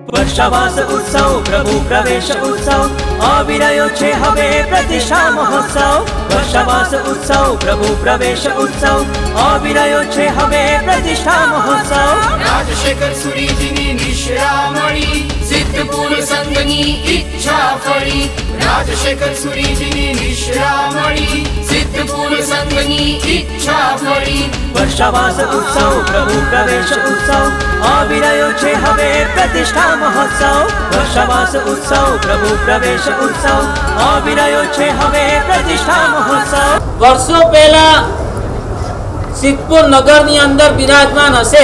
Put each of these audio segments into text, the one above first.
वर्षावास उत्सव प्रभु प्रवेश उत्सव अविरयो छे हवे प्रतिष्ठा महोत्सव। वर्षावास उत्सव प्रभु प्रवेश उत्सव अविरयो छे हवे प्रतिष्ठा महोत्सव। राजशेखर सूरीजीनी निश्रा मळी सिद्धपुर संघनी इच्छा फळी। राजशेखर सूरीजीनी निश्रा मळी सिद्धपुर संघनी इच्छा फळी। वर्षावास उत्सव प्रभु प्रवेश उत्सव अविरयो छे हवे प्रतिष्ठा महोत्सव। वर्षावास उत्सव प्रभु प्रवेश उत्सव अविरयो छे हवे प्रतिष्ठा महोत्सव। वर्षों पहला सिद्धपुर नगरनी अंदर विराजमान हशे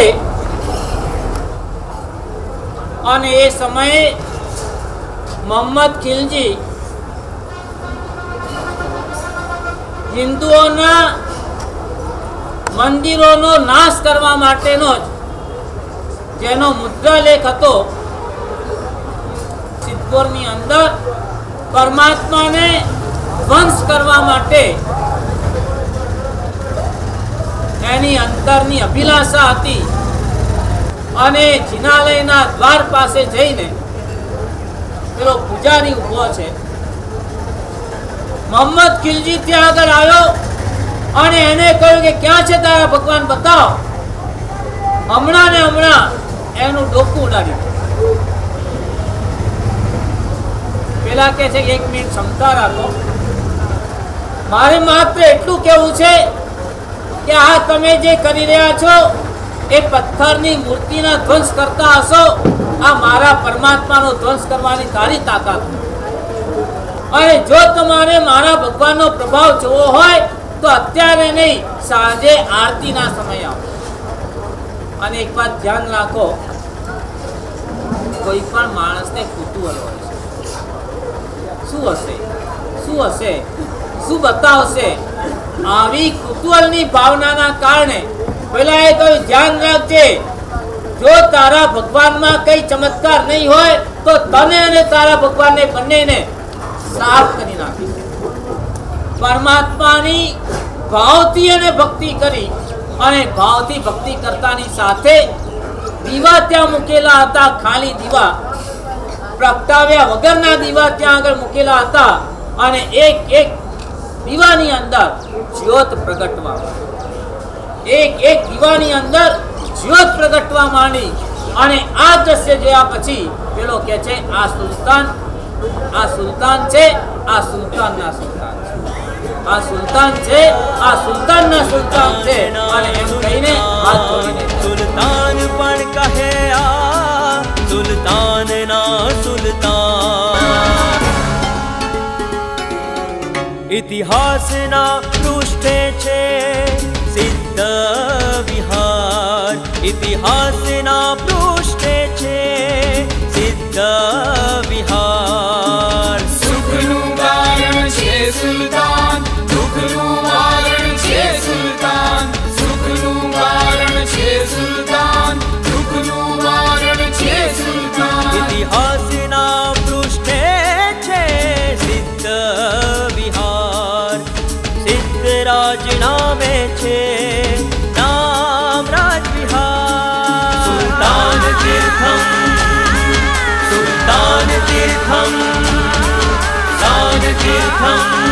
અને એ સમયે મોહમ્મદ ખિલજી હિન્દુઓના મંદિરોનો નાશ કરવા માટેનો જેનો મુદ્રાલેખ હતો સિદ્ધપુરની અંદર પરમાત્માને ધ્વંસ કરવા માટે એની અંતરની અભિલાષા હતી અને જિનાલયના દ્વાર પાસે જઈને પેલો પૂજારી ઊભો છે મોહમ્મદ ખિલજી ત્યાં આગળ આવ્યો અને એને કહ્યું કે ક્યાં છે તારા ભગવાન બતાવ। હમણાં ને હમણાં એનું ડોકું ઉડાડ્યું। પેલા કહે છે એક મિનિટ ક્ષમતા રાખો, મારે માત્ર એટલું કહેવું છે કે આ તમે જે કરી રહ્યા છો એ પથ્થરની મૂર્તિના ધ્વંસ કરતા હશો, આ મારા પરમાત્માનો ધ્વંસ કરવાની તારી તાકાત। અને જો તમારે મારા ભગવાનનો પ્રભાવ જોવો હોય તો અત્યારે નહીં, સાંજે આરતીના સમય આવો। અને એક વાત ધ્યાન રાખો, કોઈ પણ માણસને કુતૂહલ હોય છે, શું હશે શું હશે શું બતાવશે, આવી કુતૂહલની ભાવનાના કારણે પેલા એ કહ્યું ધ્યાન રાખજે, જો તારા ભગવાનમાં કઈ ચમત્કાર નહીં હોય તો તને અને તારા ભગવાનને બંનેને સાફ કરી નાખીશ। પરમાત્માની ભાવથી અને ભક્તિ કરી અને ભાવથી ભક્તિ કરતાની સાથે દીવા ત્યાં મૂકેલા હતા, ખાલી દીવા પ્રગટાવ્યા વગરના દીવા ત્યાં આગળ મૂકેલા હતા અને એક એક દીવાની અંદર જ્યોત પ્રગટવા, એક एक દીવાની અંદર જ્યોત પ્રગટવા માંડી। અને આ દ્રશ્ય જોયા પછી પેલો કહે છે આ સુલતાન છે, આ સુલતાનના સુલતાન છે, આ સુલતાન છે, આ સુલતાનના સુલતાન છે। અને એમ કહીને હાથ જોડીને સુલતાન પણ કહે આ સુલતાનના સુલતાન। ઇતિહાસના પૃષ્ઠે છે सिद्ध विहार, इतिहासना पृष्ठे छे सिद्ध विहार। सुखनु कारण छे सुल्तान, दुखनु वारण छे सुल्तान। सुखनु कारण छे सुल्तान, दुखनु वारण छे सुल्तान। इतिहासना पृष्ठे छे सिद्ध विहार, सिद्धराज नामे छे नाम राजविहार। सुल्तान तीर्थम, सुल्तान तीर्थम, दान तीर्थम।